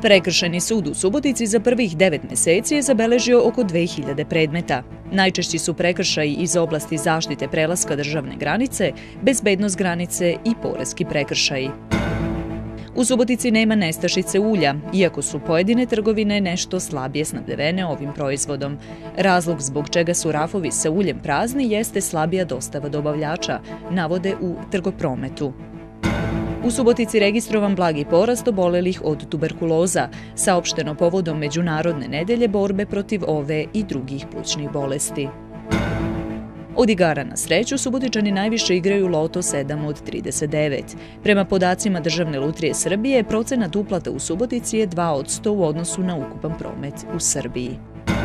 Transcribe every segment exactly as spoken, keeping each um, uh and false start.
Prekršajni sud u Subotici za prvih devet meseci je zabeležio oko dve hiljade predmeta. Najčešći su prekršaji iz oblasti zaštite prelaska državne granice, bezbednost granice i poreski prekršaji. U Subotici nema nestašice ulja, iako su pojedine trgovine nešto slabije snabdevene ovim proizvodom. Razlog zbog čega su rafovi sa uljem prazni jeste slabija dostava dobavljača, navode u Trgoprometu. U Subotici registrovan blagi porast obolelih od tuberkuloza, saopšteno povodom Međunarodne nedelje borbe protiv ove i drugih plućnih bolesti. Od igara na sreću Subotičani najviše igraju loto sedam od trideset devet. Prema podacima Državne lutrije Srbije, procenat uplata u Subotici je dva od sto u odnosu na ukupan promet u Srbiji.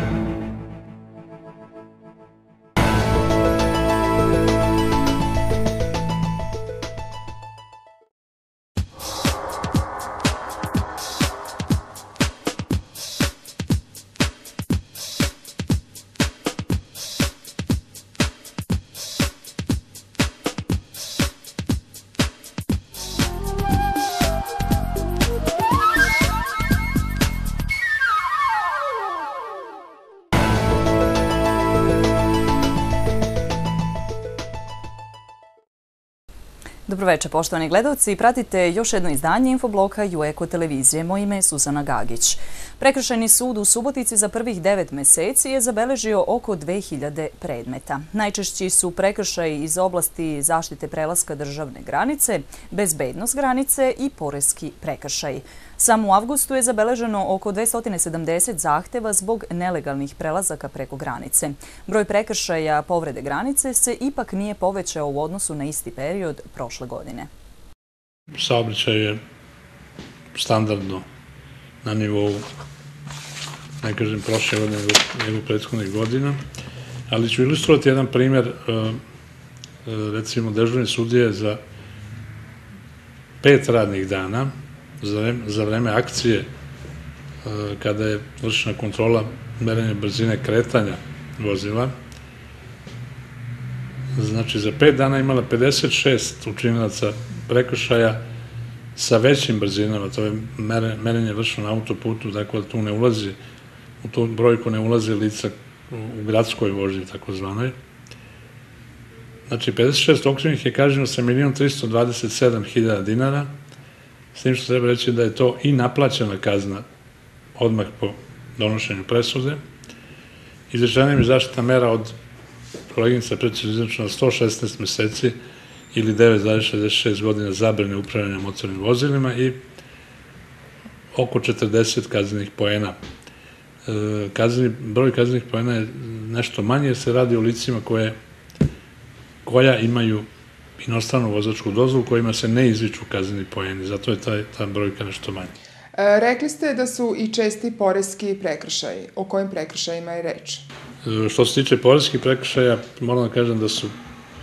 Dobroveče, poštovani gledalci. Pratite još jedno izdanje infobloka Jueko televizije. Moje ime je Suzana Gagić. Prekršajni sud u Subotici za prvih devet meseci je zabeležio oko dve hiljade predmeta. Najčešći su prekršaji iz oblasti zaštite prelaska državne granice, bezbednost granice i poreski prekršaji. Samo u avgustu je zabeleženo oko dvesta sedamdeset zahteva zbog nelegalnih prelazaka preko granice. Broj prekršaja povrede granice se ipak nije povećao u odnosu na isti period prošle godine. Saobraćaj je standardno na nivou, ne kažem prošle godine, nego prethodnih godina, ali ću ilustrovati jedan primjer, recimo dežurni sudije za pet radnih dana, za vreme akcije, kada je vršena kontrola merenja brzine kretanja vozila, znači za pet dana imala pedeset šest učinilaca prekršaja sa većim brzinama, to je merenje vršeno na autoputu, tako da tu ne ulazi, u tu brojku ne ulazi lica u gradskoj vožnji, tako zvanoj. Znači, pedeset šest okrivljenih je kažnjeno sa milion tristo dvadeset sedam hiljada dinara, s tim što treba reći da je to i naplaćena kazna odmah po donošenju presude. Izrečena im je zaštitna mera od, koleginica precizno izrečena, sto šesnaest meseci ili devet zarez šezdeset šest godina zabrane upravljanja motornim vozilima i oko četrdeset kaznenih poena. Broj kaznenih poena je nešto manje jer se radi o licima koja imaju inostranu vozačku dozvolu kojima se ne izriču kazneni poeni, zato je ta brojka nešto manja. Rekli ste da su i česti poreski prekršaji. O kojim prekršajima je reč? Što se tiče poreskih prekršaja, moram da kažem da su,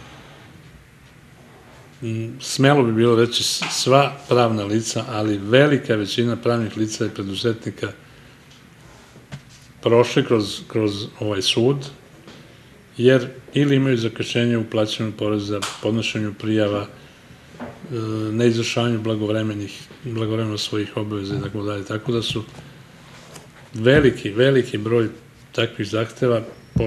smelo bi bilo reći, sva pravna lica, ali velika većina pravnih lica i preduzetnika prošli kroz ovaj sud, jer ili imaju zakašnjenje u plaćanju poreza, podnošenju prijava, neizvršavanju blagovremeno svojih obaveza i tako dalje. Tako da su veliki, veliki broj takvih zahteva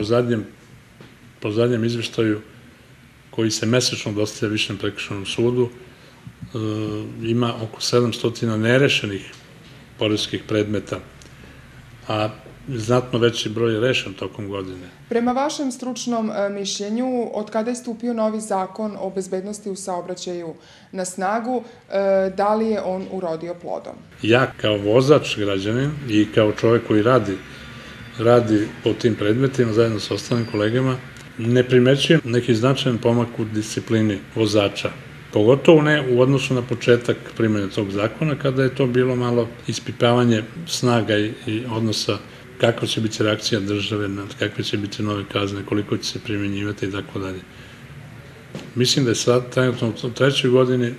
po zadnjem izveštaju koji se mesečno dostavlja Višem prekršajnom sudu, ima oko sedamsto nerešenih poreskih predmeta, a znatno veći broj je rešen tokom godine. Prema vašem stručnom mišljenju, od kada je stupio novi zakon o bezbednosti u saobraćaju na snagu, da li je on urodio plodom? Ja kao vozač građanin i kao čovek koji radi radi po tim predmetima zajedno sa ostalim kolegama, ne primećujem neki značajan pomak u disciplini vozača. Pogotovo ne u odnosu na početak primjene tog zakona, kada je to bilo malo ispipavanje snaga i odnosa kakva će biti reakcija države, kakve će biti nove kazne, koliko će se primjenjivati i tako dalje. Mislim da je sad, trenutno u trećoj godini,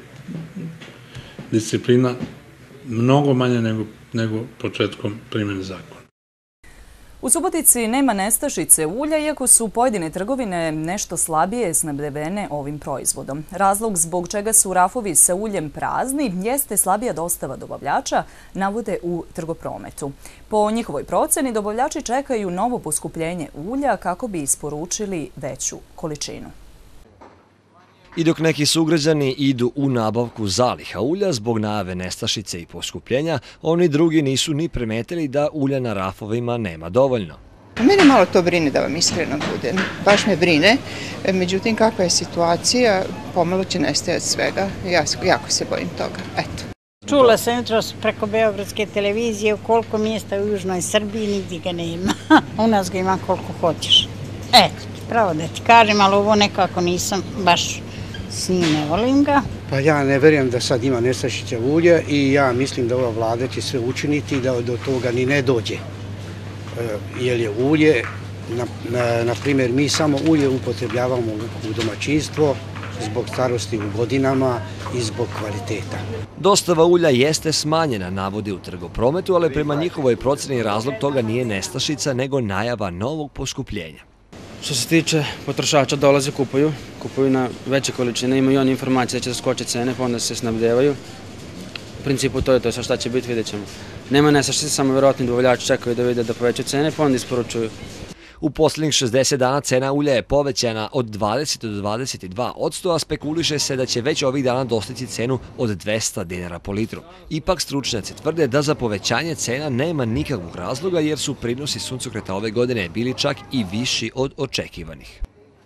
disciplina mnogo manja nego početkom primjene zakona. U Subotici nema nestašice ulja, iako su pojedine trgovine nešto slabije snabdevene ovim proizvodom. Razlog zbog čega su rafovi sa uljem prazni jeste slabija dostava dobavljača, navode u Trgoprometu. Po njihovoj proceni, dobavljači čekaju novo poskupljenje ulja kako bi isporučili veću količinu. I dok neki sugrađani idu u nabavku zaliha ulja zbog najave nestašice i poskupljenja, oni drugi nisu ni primetili da ulja na rafovima nema dovoljno. Mene malo to brine, da vam iskreno budem. Baš me brine. Međutim, kakva je situacija, pomalo će nestajati svega. Ja jako se bojim toga. Eto. Čula sam jutros preko Beogradske televizije koliko mjesta u Južnoj Srbiji, nigdje ga nema. U nas ga ima koliko hoćeš. Eto, pravo da ti kažem, ali ovo nekako nisam baš s njim, ne volim ga. Pa ja ne verujem da sad ima nestašice ulja i ja mislim da ova vlada će sve učiniti da do toga ni ne dođe. Jer je ulje, na, na, na primjer, mi samo ulje upotrebljavamo u domaćinstvo zbog starosti u godinama i zbog kvaliteta. Dostava ulja jeste smanjena, navodi u Trgoprometu, ali prema njihovoj proceni razlog toga nije nestašica, nego najava novog poskupljenja. Što se tiče potrošača, dolaze, kupuju, kupuju na veće količine, imaju oni informacije da će da skoče cene, pa onda se snabdevaju. U principu to je to, sa šta će biti, vidjet ćemo. Nema nestašice, samo vjerojatni dobavljači čekaju da vide da povećaju cene, pa onda isporučuju. U posljednjih šezdeset dana cena ulja je povećana od dvadeset do dvadeset dva posto, a spekuliše se da će već ovih dana dostići cenu od dvesta dinara po litru. Ipak stručnjaci tvrde da za povećanje cena nema nikakvog razloga jer su prinosi suncokreta ove godine bili čak i viši od očekivanih.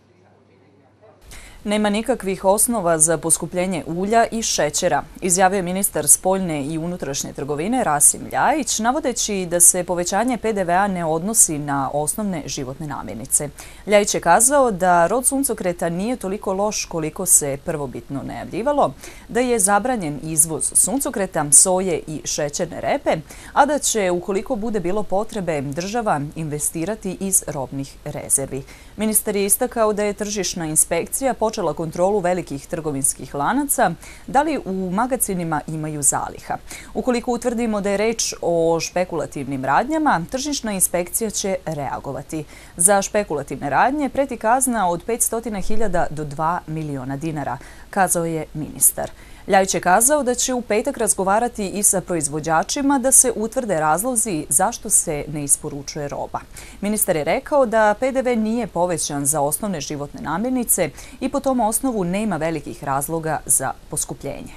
Nema nikakvih osnova za poskupljenje ulja i šećera, izjavio je ministar spoljne i unutrašnje trgovine Rasim Ljajić, navodeći da se povećanje P D V-a ne odnosi na osnovne životne namirnice. Ljajić je kazao da rod suncokreta nije toliko loš koliko se prvobitno najavljivalo, da je zabranjen izvoz suncokreta, soje i šećerne repe, a da će, ukoliko bude bilo potrebe, država investirati iz robnih rezervi. Ministar je istakao da je tržišna inspekcija počela kontrolu velikih trgovinskih lanaca, da li u magacinima imaju zaliha. Ukoliko utvrdimo da je reč o špekulativnim radnjama, tržišna inspekcija će reagovati. Za špekulativne radnje preti kazna od petsto hiljada do dva miliona dinara, kazao je ministar. Ljajić je kazao da će u petak razgovarati i sa proizvođačima da se utvrde razlozi zašto se ne isporučuje roba. Ministar je rekao da P D V nije povećan za osnovne životne namirnice i po tom osnovu nema velikih razloga za poskupljenje.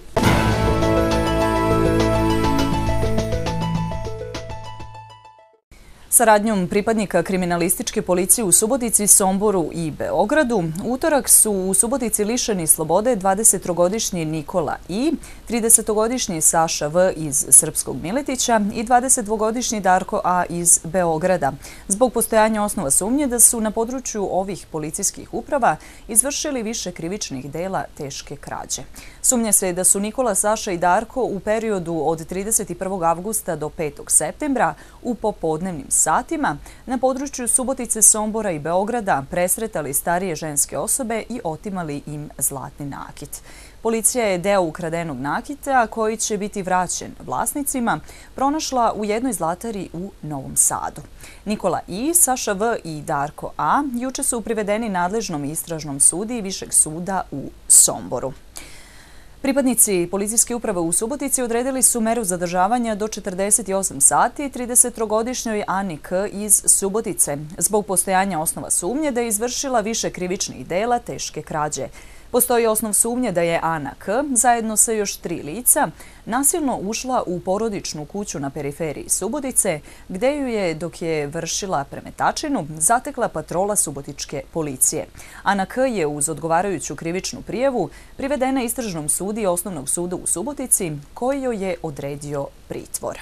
Saradnjom pripadnika kriminalističke policije u Subotici, Somboru i Beogradu, utorak su u Subotici lišeni slobode dvadesettrogodišnji Nikola I, tridesetogodišnji Saša V iz Srpskog Miletića i dvadesetdvogodišnji Darko A iz Beograda, zbog postojanja osnova sumnje da su na području ovih policijskih uprava izvršili više krivičnih dela teške krađe. Sumnja se da su Nikola, Saša i Darko u periodu od trideset prvog avgusta do petog septembra u popodnevnim satima na području Subotice, Sombora i Beograda presretali starije ženske osobe i otimali im zlatni nakit. Policija je deo ukradenog nakita, koji će biti vraćen vlasnicima, pronašla u jednoj zlatari u Novom Sadu. Nikola I, Saša V i Darko A juče su privedeni nadležnom istražnom sudiji Višeg suda u Somboru. Pripadnici policijske uprave u Subotici odredili su meru zadržavanja do četrdeset osam sati tridesettrogodišnjoj Ani K iz Subotice zbog postojanja osnova sumnje da je izvršila više krivičnih dela teške krađe. Postoji osnov sumnje da je Ana K zajedno sa još tri lica nasilno ušla u porodičnu kuću na periferiji Subotice, gde ju je, dok je vršila premetačinu, zatekla patrola subotičke policije. Ana K je uz odgovarajuću krivičnu prijavu privedena istražnom sudiji Osnovnog suda u Subotici, koji joj je odredio pritvor.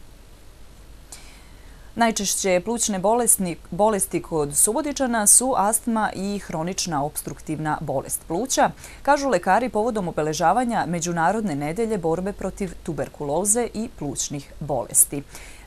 Najčešće plućne bolesti kod Subotičana su astma i hronična opstruktivna bolest pluća, kažu lekari povodom obeležavanja Međunarodne nedelje borbe protiv tuberkuloze i plućnih bolesti.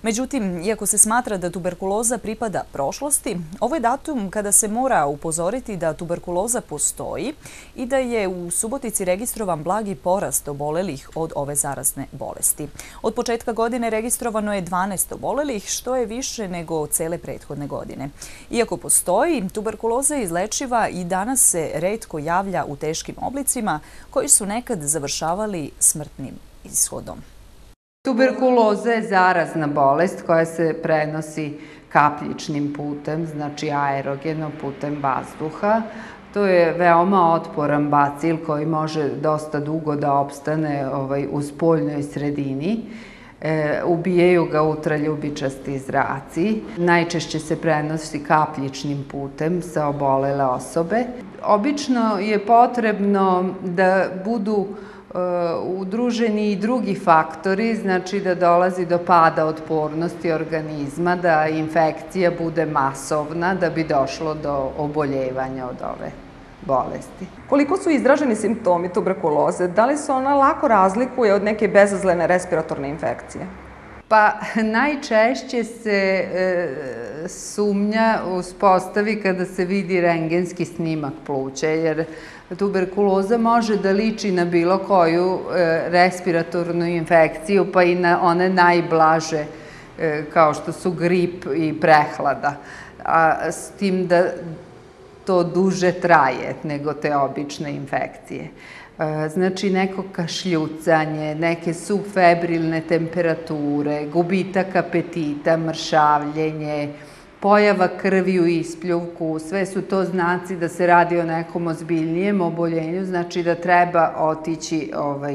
Međutim, iako se smatra da tuberkuloza pripada prošlosti, ovo je datum kada se mora upozoriti da tuberkuloza postoji i da je u Subotici registrovan blagi porast obolelih od ove zarazne bolesti. Od početka godine registrovano je dvanaest obolelih, što je više nego cele prethodne godine. Iako postoji, tuberkuloza je izlečiva i danas se retko javlja u teškim oblicima koji su nekad završavali smrtnim ishodom. Tuberkuloza je zarazna bolest koja se prenosi kapljičnim putem, znači aerogeno putem vazduha. To je veoma otporan bacil koji može dosta dugo da opstane u spoljnoj sredini. Ubijaju ga ultraljubičasti zraci. Najčešće se prenosi kapljičnim putem sa obolele osobe. Obično je potrebno da budu udruženi i drugi faktori, znači da dolazi do pada otpornosti organizma, da infekcija bude masovna, da bi došlo do oboljevanja od ove bolesti. Koliko su izraženi simptomi tuberkuloze? Da li se ona lako razlikuje od neke bezazlene respiratorne infekcije? Pa najčešće se sumnja uspostavi kada se vidi rentgenski snimak pluća, jer tuberkuloza može da liči na bilo koju respiratornu infekciju, pa i na one najblaže, kao što su grip i prehlada. A s tim da to duže traje nego te obične infekcije. Znači neko kašljucanje, neke subfebrilne temperature, gubitak apetita, mršavljenje, pojava krvi u ispljuvku, sve su to znaci da se radi o nekom ozbiljnijem oboljenju, znači da treba otići,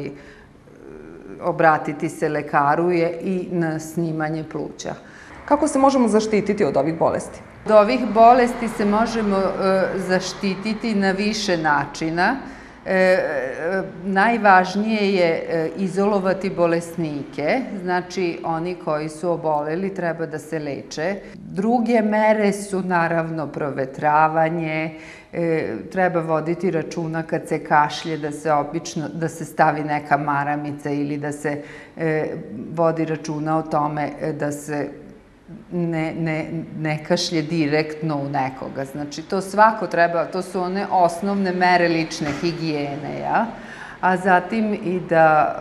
obratiti se lekaru i na snimanje pluća. Kako se možemo zaštititi od ovih bolesti? Od ovih bolesti se možemo zaštititi na više načina. Najvažnije je izolovati bolesnike, znači oni koji su oboleli treba da se leče. Druge mere su naravno provetravanje, treba voditi računa kad se kašlje da se obično, da se stavi neka maramica ili da se vodi računa o tome da se ne kašlje direktno u nekoga. Znači, to svako treba, to su one osnovne mere lične higijene, a zatim i da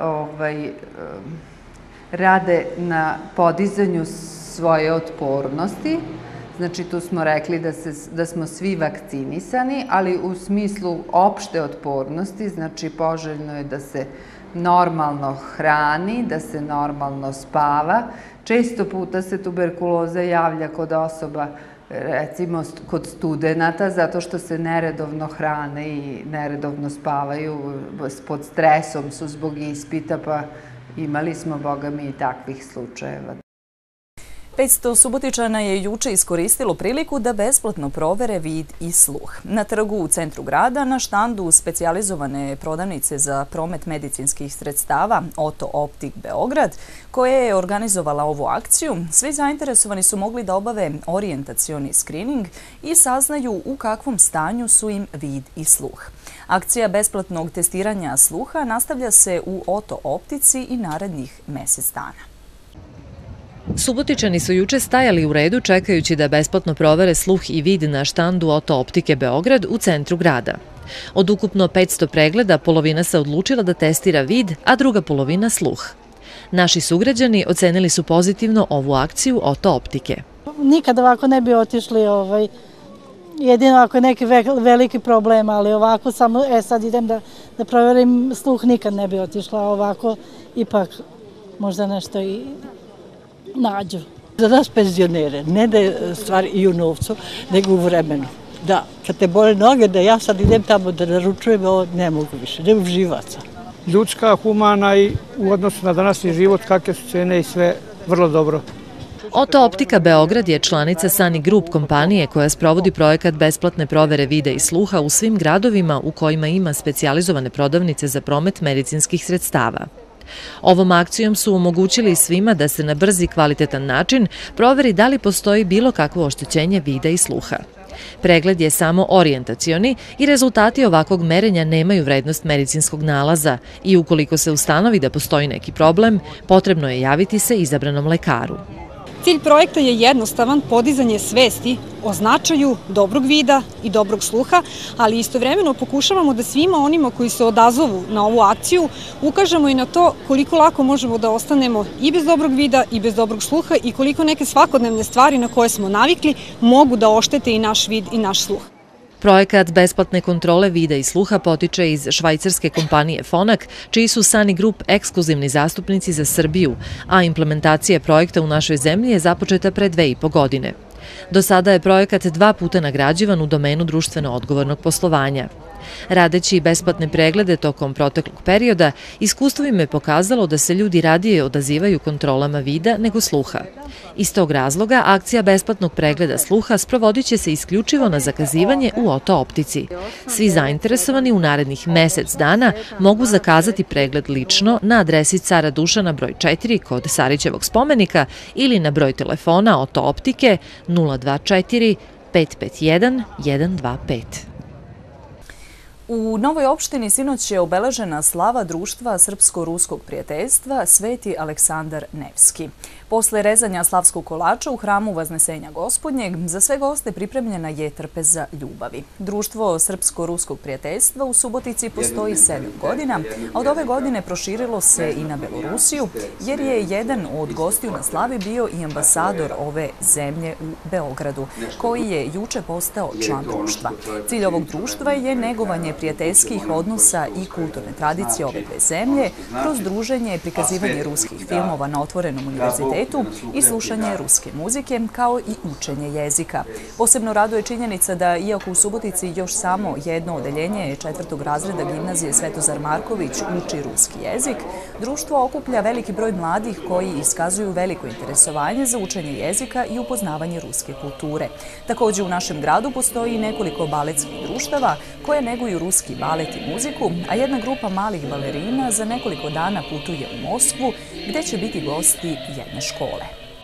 rade na podizanju svoje otpornosti. Znači, tu smo rekli da smo svi vakcinisani, ali u smislu opšte otpornosti, znači, poželjno je da se normalno hrani, da se normalno spava. Često puta se tuberkuloza javlja kod osoba, recimo kod studenata, zato što se neredovno hrane i neredovno spavaju, pod stresom su zbog ispita, pa imali smo, boga mi, i takvih slučajeva. petsto Subotičana je juče iskoristilo priliku da besplatno provere vid i sluh. Na trgu u centru grada, na štandu specijalizovane prodavnice za promet medicinskih sredstava Oto Optik Beograd, koja je organizovala ovu akciju, svi zainteresovani su mogli da obave orijentacioni skrining i saznaju u kakvom stanju su im vid i sluh. Akcija besplatnog testiranja sluha nastavlja se u Oto Optici i narednih mesec dana. Subotičani su juče stajali u redu čekajući da besplatno provere sluh i vid na štandu Oto Optike Beograd u centru grada. Od ukupno petsto pregleda polovina se odlučila da testira vid, a druga polovina sluh. Naši sugrađani ocenili su pozitivno ovu akciju Oto Optike. Nikad ovako ne bi otišli, jedino ako je neki veliki problem, ali ovako samo, e sad idem da proverim sluh, nikad ne bi otišla, ovako ipak možda nešto i nađu. Za nas penzionere, ne da je stvar i u novcu, nego u vremenu. Da, kad te bole noge, da ja sad idem tamo da naručujem, ovo ne mogu više, ne mogu živaca. Ljudska, humana i u odnosu na današnji život, kakve su cene i sve, vrlo dobro. Oto Optika Beograd je članica Sani Group kompanije koja sprovodi projekat besplatne provere vida i sluha u svim gradovima u kojima ima specijalizovane prodavnice za promet medicinskih sredstava. Ovom akcijom su omogućili svima da se na brz i kvalitetan način proveri da li postoji bilo kakvo oštećenje vida i sluha. Pregled je samo orijentacioni i rezultati ovakvog merenja nemaju vrednost medicinskog nalaza i ukoliko se ustanovi da postoji neki problem, potrebno je javiti se izabranom lekaru. Cilj projekta je jednostavan, podizanje svesti o značaju dobrog vida i dobrog sluha, ali istovremeno pokušavamo da svima onima koji se odazovu na ovu akciju ukažemo i na to koliko lako možemo da ostanemo i bez dobrog vida i bez dobrog sluha i koliko neke svakodnevne stvari na koje smo navikli mogu da oštete i naš vid i naš sluh. Projekat besplatne kontrole vida i sluha potiče iz švajcarske kompanije Fonak, čiji su Sani Group ekskluzivni zastupnici za Srbiju, a implementacija projekta u našoj zemlji je započeta pre dve i po godine. Do sada je projekat dva puta nagrađivan u domenu društveno odgovornog poslovanja. Radeći besplatne preglede tokom proteklog perioda, iskustvo im je pokazalo da se ljudi radije odazivaju kontrolama vida nego sluha. Iz tog razloga, akcija besplatnog pregleda sluha sprovodit će se isključivo na zakazivanje u Oto optici. Svi zainteresovani u narednih mesec dana mogu zakazati pregled lično na adresi Cara Dušana broj četiri kod Sarićevog spomenika ili na broj telefona Oto optike nula dva četiri pet pet jedan jedan dva pet. U Novoj opštini sinoć je obeležena slava društva Srpsko-ruskog prijateljstva Sveti Aleksandar Nevski. Posle rezanja slavskog kolača u hramu Vaznesenja Gospodnjeg, za sve goste pripremljena je trpeza ljubavi. Društvo Srpsko-ruskog prijateljstva u Subotici postoji sedam godina, a od ove godine proširilo se i na Belorusiju, jer je jedan od gostiju na slavi bio i ambasador ove zemlje u Beogradu, koji je juče postao član društva. Cilj ovog društva je negovanje prijateljskih odnosa i kulturne tradicije ove dve zemlje kroz druženje i prikazivanje ruskih filmova na otvorenom univerzitetu i slušanje ruske muzike, kao i učenje jezika. Posebno raduje činjenica da, iako u Subotici još samo jedno odeljenje četvrtog razreda gimnazije Svetozar Marković uči ruski jezik, društvo okuplja veliki broj mladih koji iskazuju veliko interesovanje za učenje jezika i upoznavanje ruske kulture. Također u našem gradu postoji nekoliko baletskih društava koje neguju ruski balet i muziku, a jedna grupa malih balerina za nekoliko dana putuje u Moskvu, gde će biti gosti jedne škole.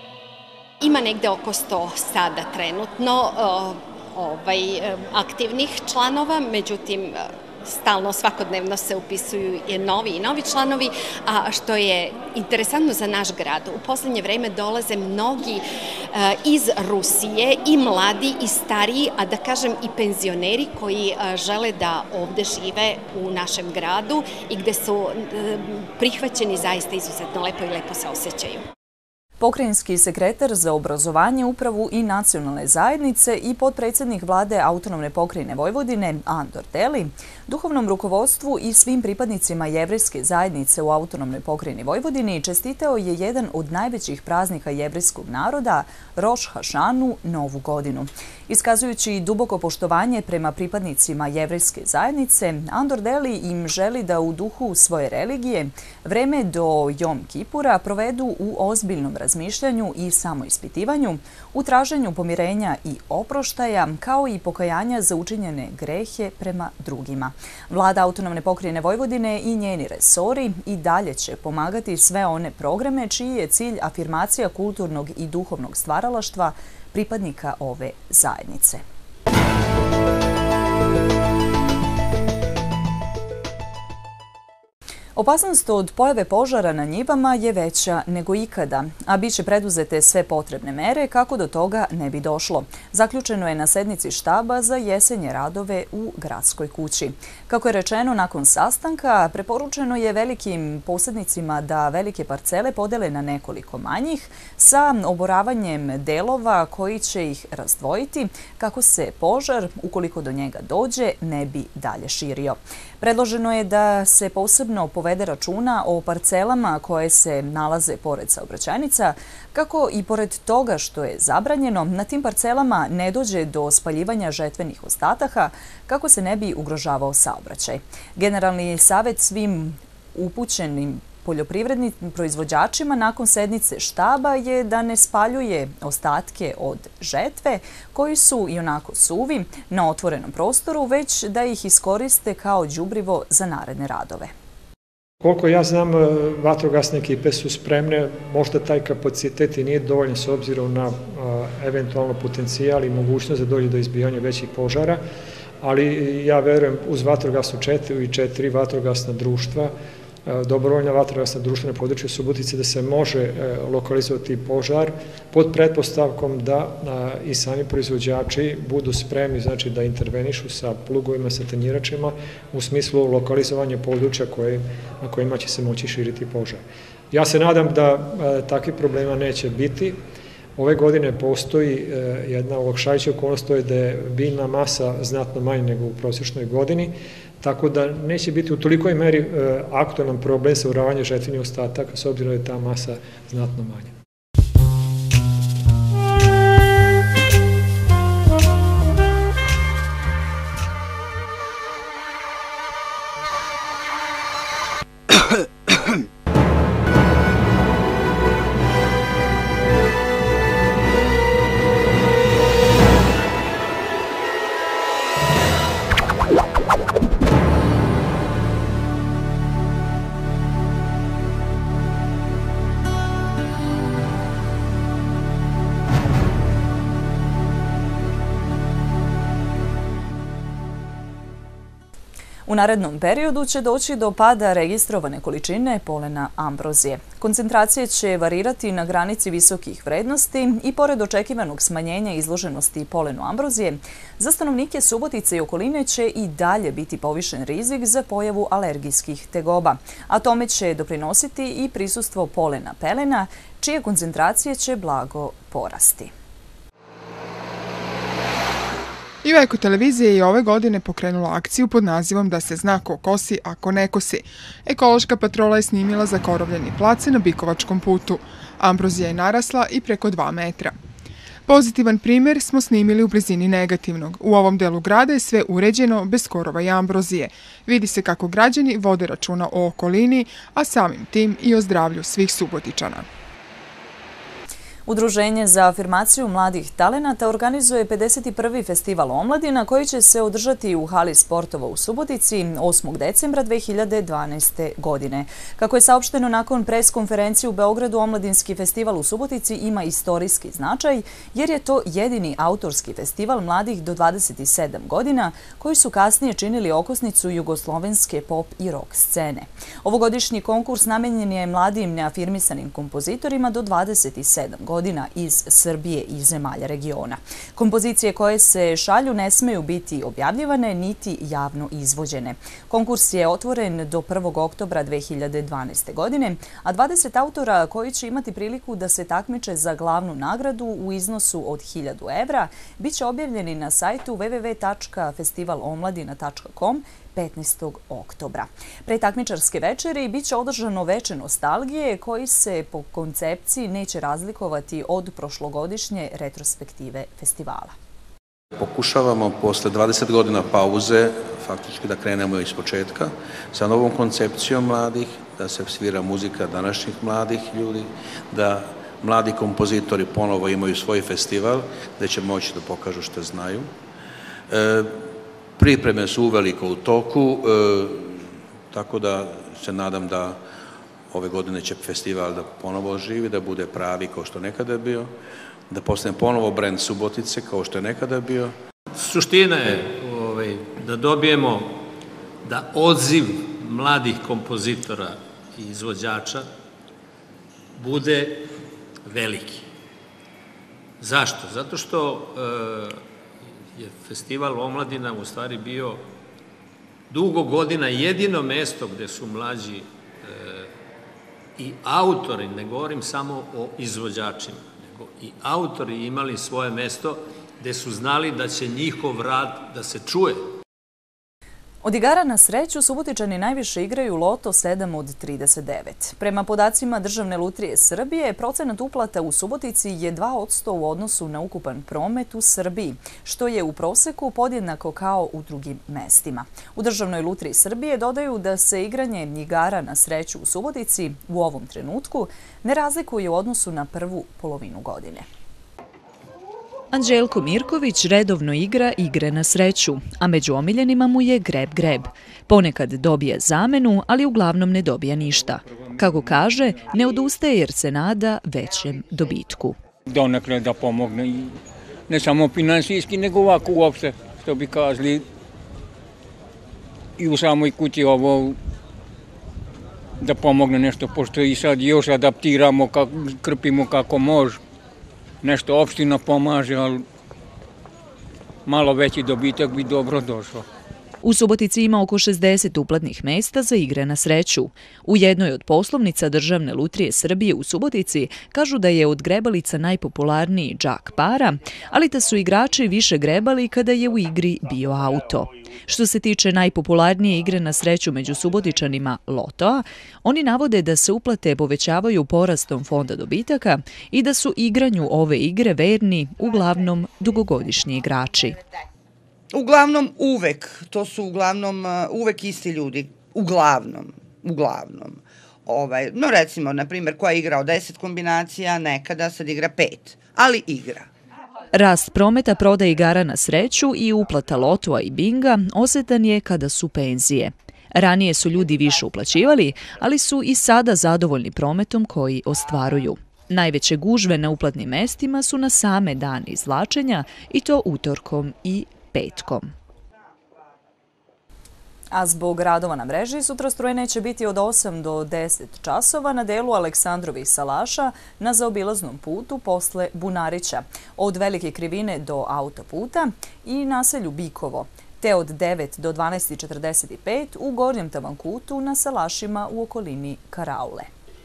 Ima negde oko sto sada trenutno ovaj, aktivnih članova, međutim stalno, svakodnevno se upisuju i novi i novi članovi, a što je interesantno za naš grad, u poslednje vreme dolaze mnogi iz Rusije, i mladi i stariji, a da kažem i penzioneri koji žele da ovde žive u našem gradu i gde su prihvaćeni zaista izuzetno lepo i lepo se osjećaju. Pokrajinski sekretar za obrazovanje, upravu i nacionalne zajednice i potpredsjednik vlade Autonomne pokrajine Vojvodine Andor Deli, duhovnom rukovodstvu i svim pripadnicima jevrejske zajednice u Autonomnoj pokrajini Vojvodini čestitao je jedan od najvećih praznika jevrejskog naroda, Roš Hašanu, Novu godinu. Iskazujući duboko poštovanje prema pripadnicima jevrejske zajednice, Andor Deli im želi da u duhu svoje religije vreme do Jom Kipura provedu u ozbiljnom razmišljanju i samoispitivanju, u traženju pomirenja i oproštaja, kao i pokajanja za učinjene grehe prema drugima. Vlada Autonomne pokrajine Vojvodine i njeni resori i dalje će pomagati sve one programe čiji je cilj afirmacija kulturnog i duhovnog stvaralaštva pripadnika ove zajednice. Opasnost od pojave požara na njivama je veća nego ikada, a bit će preduzete sve potrebne mere kako do toga ne bi došlo. Zaključeno je na sednici štaba za jesenje radove u Gradskoj kući. Kako je rečeno nakon sastanka, preporučeno je velikim posjednicima da velike parcele podele na nekoliko manjih sa oboravanjem delova koji će ih razdvojiti kako se požar, ukoliko do njega dođe, ne bi dalje širio. Predloženo je da se posebno povede računa o parcelama koje se nalaze pored saobraćajnica, kako i pored toga što je zabranjeno, na tim parcelama ne dođe do spaljivanja žetvenih ostataka, kako se ne bi ugrožavao saobraćaj. Generalni savjet svim upućenim poljoprivrednim proizvođačima nakon sednice štaba je da ne spaljuje ostatke od žetve koji su i onako suvi na otvorenom prostoru, već da ih iskoriste kao đubrivo za naredne radove. Koliko ja znam, vatrogasne ekipe su spremne, možda taj kapacitet i nije dovoljan s obzirom na eventualno potencijal i mogućnost da dođe do izbijanja većih požara, ali ja verujem uz vatrogasnu četiri i četiri vatrogasna društva dobrovoljna vatrogasna društva na području Subotice da se može lokalizovati požar pod pretpostavkom da i sami proizvođači budu spremni, znači da intervenišu sa plugovima, sa tanjiračima u smislu lokalizovanja područja na kojima će se moći širiti požar. Ja se nadam da takvih problema neće biti. Ove godine postoji jedna olakšajuća okolnost, to je da je biljna masa znatno manja nego u prosječnoj godini, tako da neće biti u tolikoj meri aktualan problem sa uravanja žetvenih ostataka, s obzirom da je ta masa znatno manja. U narednom periodu će doći do pada registrovane količine polena ambrozije. Koncentracije će varirati na granici visokih vrednosti i pored očekivanog smanjenja izloženosti polenu ambrozije, za stanovnike Subotice i okoline će i dalje biti povišen rizik za pojavu alergijskih tegoba, a tome će doprinositi i prisustvo polena pelena, čije koncentracije će blago porasti. I u Eko televizije je ove godine pokrenula akciju pod nazivom Da se zna ko kosi, a ko ne kosi. Ekološka patrola je snimila zakorovljeni place na Bikovačkom putu. Ambrozija je narasla i preko dva metra. Pozitivan primjer smo snimili u blizini negativnog. U ovom delu grada je sve uređeno bez korova i ambrozije. Vidi se kako građani vode računa o okolini, a samim tim i o zdravlju svih Subotičana. Udruženje za afirmaciju mladih talenata organizuje pedeset prvi festival omladina koji će se održati u hali sportova u Subotici osmog decembra dve hiljade dvanaeste. godine. Kako je saopšteno nakon pres konferencije u Beogradu, Omladinski festival u Subotici ima istorijski značaj jer je to jedini autorski festival mladih do dvadeset sedam godina koji su kasnije činili okosnicu jugoslovenske pop i rock scene. Ovogodišnji konkurs namenjen je mladim neafirmisanim kompozitorima do dvadeset sedam godina. godina iz Srbije i zemalja regiona. Kompozicije koje se šalju ne smeju biti objavljivane niti javno izvođene. Konkurs je otvoren do prvog oktobra dve hiljade dvanaeste. godine, a dvadeset autora koji će imati priliku da se takmiče za glavnu nagradu u iznosu od hiljadu evra biće objavljeni na sajtu w w w tačka festivalomladina tačka com petnaestog oktobra. Pre takmičarske večeri biće održano veče nostalgije koji se po koncepciji neće razlikovati od prošlogodišnje retrospektive festivala. Pokušavamo posle dvadeset godina pauze faktički da krenemo iz početka sa novom koncepcijom mladih, da se svira muzika današnjih mladih ljudi, da mladi kompozitori ponovo imaju svoj festival gde će moći da pokažu što znaju. E, Pripreme su uveliko u toku, tako da se nadam da ove godine će festival da ponovo oživi, da bude pravi kao što nekada je bio, da postane ponovo brend Subotice kao što je nekada bio. Suština je da dobijemo da odziv mladih kompozitora i izvođača bude veliki. Zašto? Zato što je festival omladina u stvari bio dugo godina jedino mesto gde su mlađi i autori, ne govorim samo o izvođačima, nego i autori imali svoje mesto gde su znali da će njihov rad da se čuje. Od igara na sreću Subotičani najviše igraju loto sedam od trideset devet. Prema podacima Državne lutrije Srbije, procenat uplata u Subotici je dva posto u odnosu na ukupan promet u Srbiji, što je u proseku podjednako kao u drugim mestima. U Državnoj lutriji Srbije dodaju da se igranje igara na sreću u Subotici u ovom trenutku ne razlikuje u odnosu na prvu polovinu godine. Anđelko Mirković redovno igra igre na sreću, a među omiljenima mu je greb-greb. Ponekad dobije zamenu, ali uglavnom ne dobija ništa. Kako kaže, ne odustaje jer se nada većem dobitku. Donekle da pomogne, ne samo finansijski, nego ovako uopšte, što bi kazali, i u samoj kući ovo da pomogne nešto, pošto i sad još adaptiramo, krpimo kako može. Nešto opština pomaže, ali malo veći dobitak bi dobro došlo. U Subotici ima oko šezdeset uplatnih mesta za igre na sreću. U jednoj od poslovnica Državne lutrije Srbije u Subotici kažu da je od grebalica najpopularniji džak para, ali da su igrači više grebali kada je u igri bio auto. Što se tiče najpopularnije igre na sreću među Subotičanima Lotoa, oni navode da se uplate povećavaju porastom fonda dobitaka i da su igranju ove igre verni uglavnom dugogodišnji igrači. Uglavnom uvek, to su uglavnom uvek isti ljudi, uglavnom, uglavnom. Ovaj, no recimo, na primjer, koja je igrao deset kombinacija, nekada sad igra pet, ali igra. Rast prometa prodaje igara na sreću i uplata lotoa i binga osetan je kada su penzije. Ranije su ljudi više uplaćivali, ali su i sada zadovoljni prometom koji ostvaruju. Najveće gužve na uplatnim mestima su na same dane izvlačenja i to utorkom i petkom. A zbog radova na mreži sutra struje neće biti od osam do deset časova na delu Aleksandrovih salaša na zaobilaznom putu posle Bunarića, od Velike Krivine do autoputa i naselju Bikovo, te od devet do dvanaest četrdeset pet u Gornjem Tavankutu na salašima u okolini Karaule.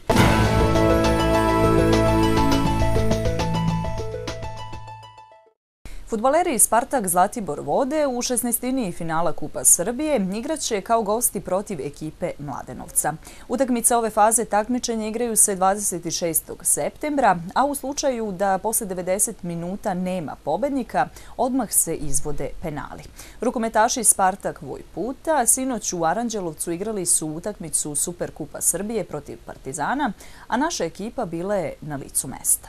Fudbaleri Spartak Zlatibor Vode u šesnaestini finala Kupa Srbije igraće kao gosti protiv ekipe Mladenovca. Utakmice ove faze takmičenja igraju se dvadeset šestog septembra, a u slučaju da posle devedeset minuta nema pobednika, odmah se izvode penali. Rukometaši Spartak Vojputa sinoć u Aranđelovcu igrali su utakmicu Superkupa Srbije protiv Partizana, a naša ekipa bila je na licu mesta.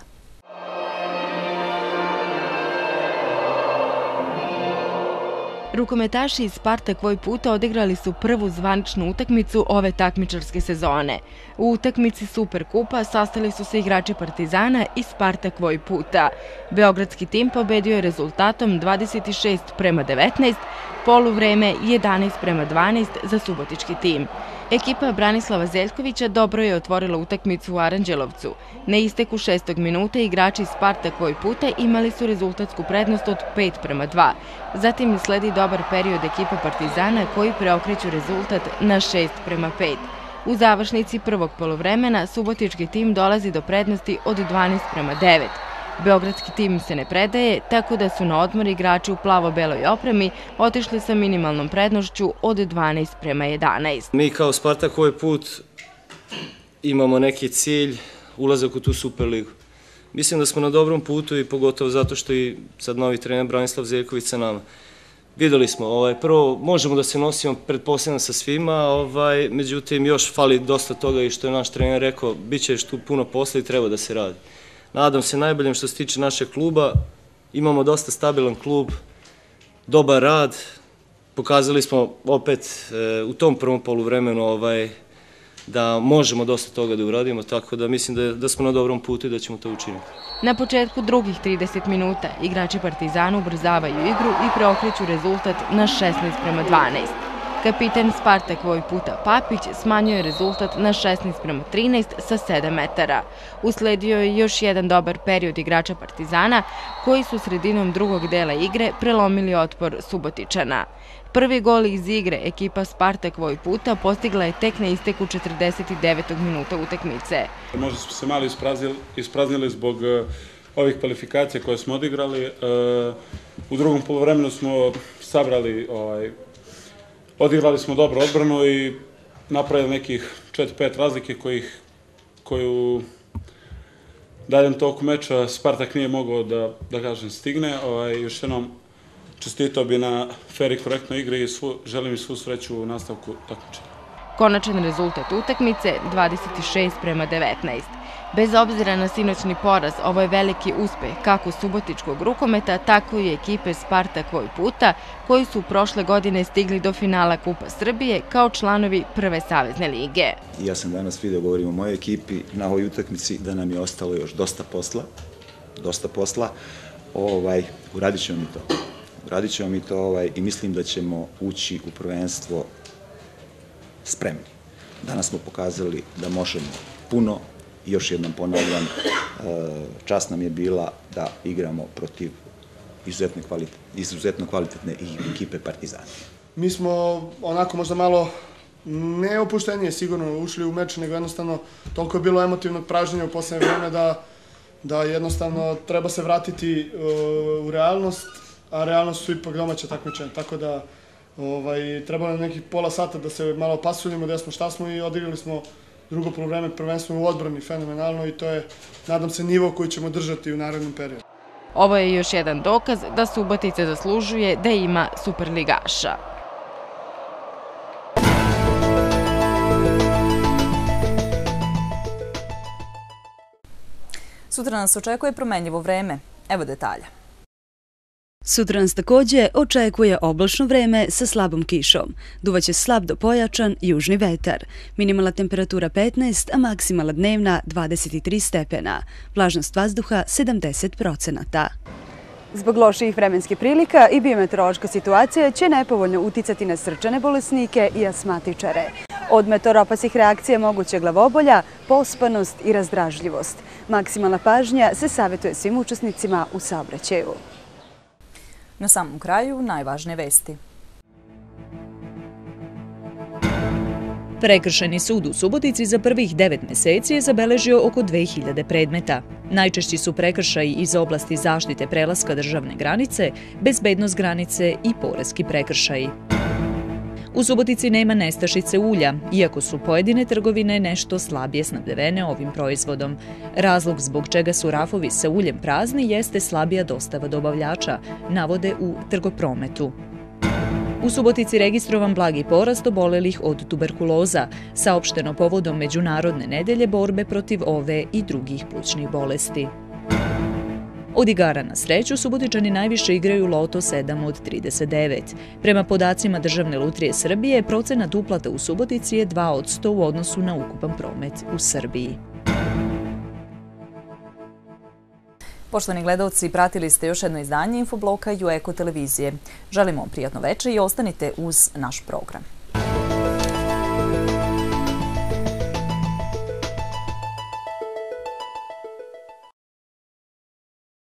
Rukometaši iz Spartak Vojputa odigrali su prvu zvaničnu utakmicu ove takmičarske sezone. U utakmici Superkupa sastali su se igrači Partizana i Spartak Vojputa. Beogradski tim pobedio je rezultatom dvadeset šest prema devetnaest, poluvreme jedanaest prema dvanaest za subotički tim. Ekipa Branislava Zeljkovića dobro je otvorila utakmicu u Aranđelovcu. Na isteku šestog minuta igrači Spartak Vojputa imali su rezultatsku prednost od pet prema dva. Zatim sledi dobar period ekipe Partizana koji preokreću rezultat na šest prema pet. U završnici prvog poluvremena subotički tim dolazi do prednosti od dvanaest prema devet. Beogradski tim se ne predaje, tako da su na odmor igrači u plavo-beloj opremi otišli sa minimalnom prednošću od dvanaest prema jedanaest. Mi kao Spartak ovaj put imamo neki cilj, ulazak u tu Superligu. Mislim da smo na dobrom putu i pogotovo zato što i sad novi trener Branislav Zeljković sa nama. Videli smo, ovaj, prvo možemo da se nosimo pretpostavljam sa svima, ovaj, međutim još fali dosta toga i što je naš trener rekao, bit će još tu puno posla i treba da se radi. Nadam se najboljem što se tiče našeg kluba, imamo dosta stabilan klub, dobar rad, pokazali smo opet e, u tom prvom poluvremenu ovaj, da možemo dosta toga da uradimo, tako da mislim da, da smo na dobrom putu i da ćemo to učiniti. Na početku drugih trideset minuta igrači Partizana ubrzavaju igru i preokreću rezultat na šesnaest prema dvanaest. Kapitan Spartak Vojputa Papić smanjuje rezultat na šesnaest prema trinaest sa sedam metara. Usledio je još jedan dobar period igrača Partizana koji su sredinom drugog dela igre prelomili otpor Subotičana. Prvi gol iz igre ekipa Spartak Vojputa postigla je tek na isteku četrdeset devetog minuta utakmice. Možda smo se malo ispraznili, ispraznili zbog uh, ovih kvalifikacija koje smo odigrali. Uh, u drugom poluvremenu smo sabrali, ovaj, odigrali smo dobro odbranu i napravili nekih četiri pet razlike kojih, koju daljem toku meča Spartak nije mogao da, da kažem, stigne. Ovaj, još jednom čestitao bi na fer i korektnoj igri i svu, želim i svu sreću u nastavku takmičenja. Konačan rezultat utakmice dvadeset šest prema devetnaest. Bez obzira na sinoćni poraz, ovo je veliki uspeh kako subotičkog rukometa, tako i ekipe Spartak Vojputa, koji su prošle godine stigli do finala Kupa Srbije kao članovi prve savezne lige. Ja sam danas video, govorim o mojoj ekipi, na ovoj utakmici da nam je ostalo još dosta posla, dosta posla, ovaj, uradit ćemo mi to. Uradit ćemo mi to ovaj, i mislim da ćemo ući u prvenstvo spremni. Danas smo pokazali da možemo puno i još jednom ponavljam, čast nam je bila da igramo protiv izuzetno kvalitetne ekipe Partizana. Mi smo onako možda malo neopuštenije sigurno ušli u meč, nego jednostavno toliko je bilo emotivnog pražnjenja u poslednje vreme da jednostavno treba se vratiti u realnost, a realnost su ipak domaća takmičenja, tako da trebalo je nekih pola sata da se malo pasuljimo, gde smo, šta smo i odigrali smo drugo poluvreme prvenstveno u odbrani fenomenalno i to je, nadam se, nivo koji ćemo držati u narednom periodu. Ovo je još jedan dokaz da Subotica zaslužuje da ima superligaša. Sutra nas očekuje promenljivo vreme. Evo detalja. Sutra nas takođe očekuje oblačno vreme sa slabom kišom. Duvaće slab do pojačan južni vetar. Minimalna temperatura petnaest, a maksimalna dnevna dvadeset tri stepena. Vlažnost vazduha sedamdeset procenata. Zbog loših vremenskih prilika i biometeorološka situacija će nepovoljno uticati na srčane bolesnike i asmatičare. Od meteoropasih reakcija moguće glavobolja, pospanost i razdražljivost. Maksimalna pažnja se savjetuje svim učesnicima u saobraćaju. Na samom kraju najvažnije vesti. Prekršajni sud u Subotici za prvih devet meseci je zabeležio oko dve hiljade predmeta. Najčešći su prekršaji iz oblasti zaštite prelaska državne granice, bezbednost granice i poreski prekršaji. U Subotici nema nestašice ulja, iako su pojedine trgovine nešto slabije snabdevene ovim proizvodom. Razlog zbog čega su rafovi sa uljem prazni jeste slabija dostava dobavljača, navode u Trgoprometu. U Subotici registrovan blagi porast obolelih od tuberkuloza, saopšteno povodom Međunarodne nedelje borbe protiv ove i drugih plućnih bolesti. Od igara na sreću Subotičani najviše igraju loto sedam od trideset devet. Prema podacima Državne lutrije Srbije, procenat uplata u Subotici je dva od sto u odnosu na ukupan promet u Srbiji. Poštovani gledalci, pratili ste još jedno izdanje Infobloka i u Eko televizije. Želimo vam prijatno večer i ostanite uz naš program.